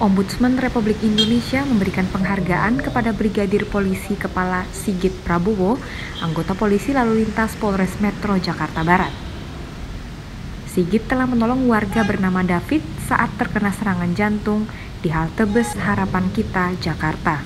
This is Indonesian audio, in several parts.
Ombudsman Republik Indonesia memberikan penghargaan kepada Brigadir Polisi Kepala Sigit Prabowo, anggota polisi lalu lintas Polres Metro Jakarta Barat. Sigit telah menolong warga bernama David saat terkena serangan jantung di halte bus Harapan Kita, Jakarta.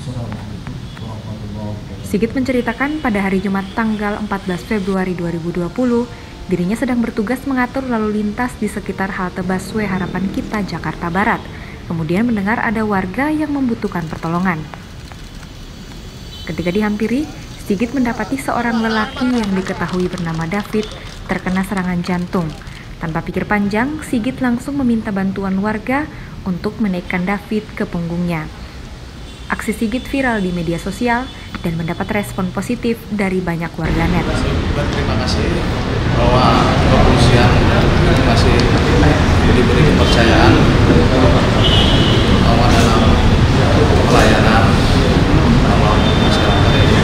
Sigit menceritakan pada hari Jumat tanggal 14 Februari 2020, dirinya sedang bertugas mengatur lalu lintas di sekitar halte busway Harapan Kita, Jakarta Barat. Kemudian mendengar ada warga yang membutuhkan pertolongan. Ketika dihampiri, Sigit mendapati seorang lelaki yang diketahui bernama David terkena serangan jantung. Tanpa pikir panjang, Sigit langsung meminta bantuan warga untuk menaikkan David ke punggungnya. Aksi Sigit viral di media sosial dan mendapat respon positif dari banyak warganet. Terima kasih bahwa kepolisian masih diberi kepercayaan bahwa dalam pelayanan masyarakat ini,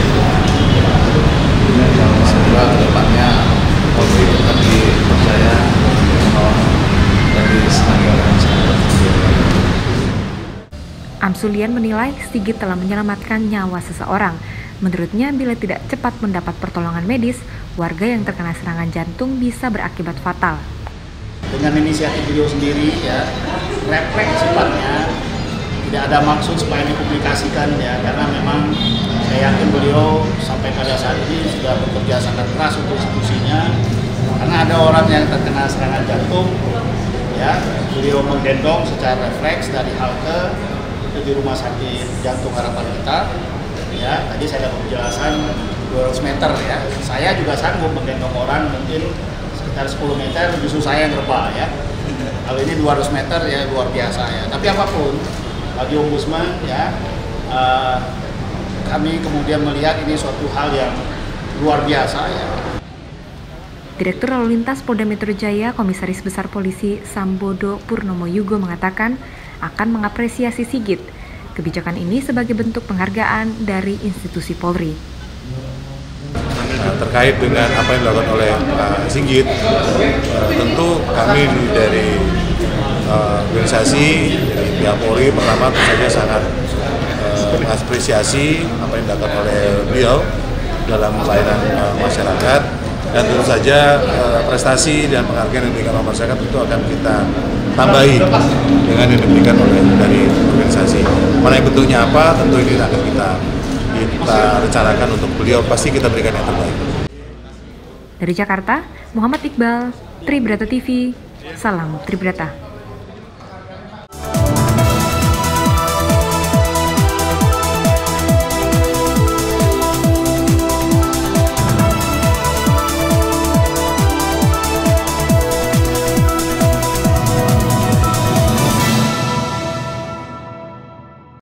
semoga kedepannya Polri tetap dipercaya dan disenangi oleh masyarakat. Amsulian menilai Sigit telah menyelamatkan nyawa seseorang. Menurutnya, bila tidak cepat mendapat pertolongan medis, warga yang terkena serangan jantung bisa berakibat fatal. Dengan inisiatif beliau sendiri, ya, refleks sifatnya, tidak ada maksud supaya dipublikasikan, ya, karena memang saya yakin beliau sampai pada saat ini sudah bekerja sangat keras untuk institusinya. Karena ada orang yang terkena serangan jantung, ya, beliau menggendong secara refleks dari halte di rumah sakit jantung Harapan Kita. Ya, tadi saya dapat penjelasan 200 meter, ya. Saya juga sanggup menggendong orang mungkin sekitar 10 meter, justru saya yang rebah, ya. Kalau ini 200 meter, ya, luar biasa, ya. Tapi apapun, bagi Ombudsman, ya, kami kemudian melihat ini suatu hal yang luar biasa, ya. Direktur Lalu Lintas Polda Metro Jaya, Komisaris Besar Polisi Sambodo Purnomo Yugo mengatakan akan mengapresiasi Sigit. Kebijakan ini sebagai bentuk penghargaan dari institusi Polri. Terkait dengan apa yang dilakukan oleh Sigit, tentu kami dari organisasi dari pihak Polri pertama tentu saja sangat mengapresiasi apa yang dilakukan oleh beliau dalam pelayanan masyarakat, dan tentu saja prestasi dan penghargaan yang diberikan oleh masyarakat itu akan kita tambahi dengan yang diberikan oleh dari organisasi. Mana yang bentuknya apa, tentu ini akan kita rencanakan untuk beliau, pasti kita berikan yang terbaik. Dari Jakarta, Muhammad Iqbal, Tribrata TV, salam Tribrata.